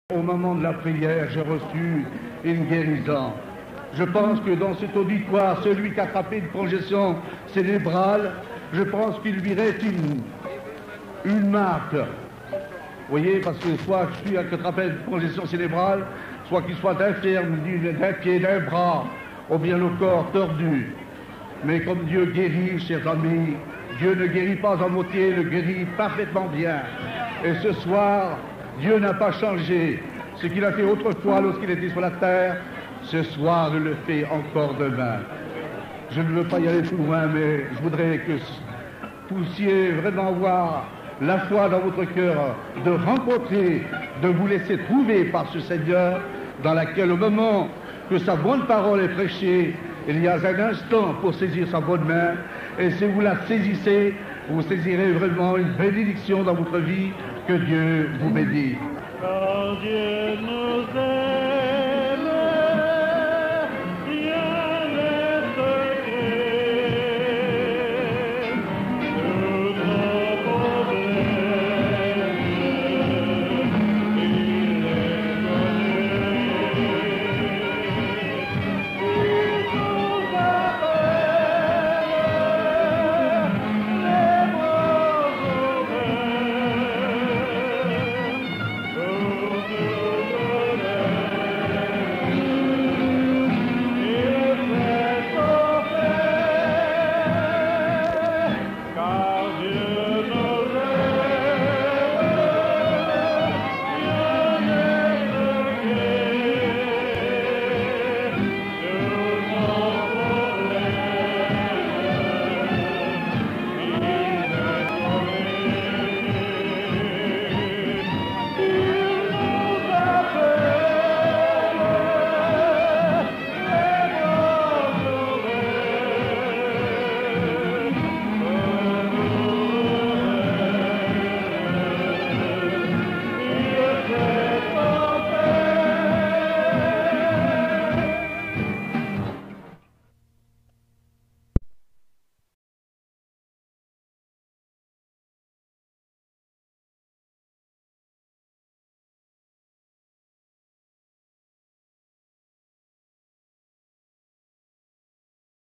Au moment de la prière, j'ai reçu une guérison. Je pense que dans cet auditoire, celui qui a attrapé une congestion cérébrale, je pense qu'il lui reste une marque. Vous voyez, parce que soit celui qui a attrapé une congestion cérébrale, soit qu'il soit infirme d'un pied, d'un bras, ou bien le corps tordu. Mais comme Dieu guérit, chers amis, Dieu ne guérit pas à moitié, il guérit parfaitement bien. Et ce soir, Dieu n'a pas changé. Ce qu'il a fait autrefois lorsqu'il était sur la terre, ce soir, il le fait encore demain. Je ne veux pas y aller plus loin, mais je voudrais que vous puissiez vraiment avoir la foi dans votre cœur, de rencontrer, de vous laisser trouver par ce Seigneur, dans laquelle, au moment que sa bonne parole est prêchée, il y a un instant pour saisir sa bonne main, et si vous la saisissez, vous saisirez vraiment une bénédiction dans votre vie. Que Dieu vous bénisse. Car Dieu nous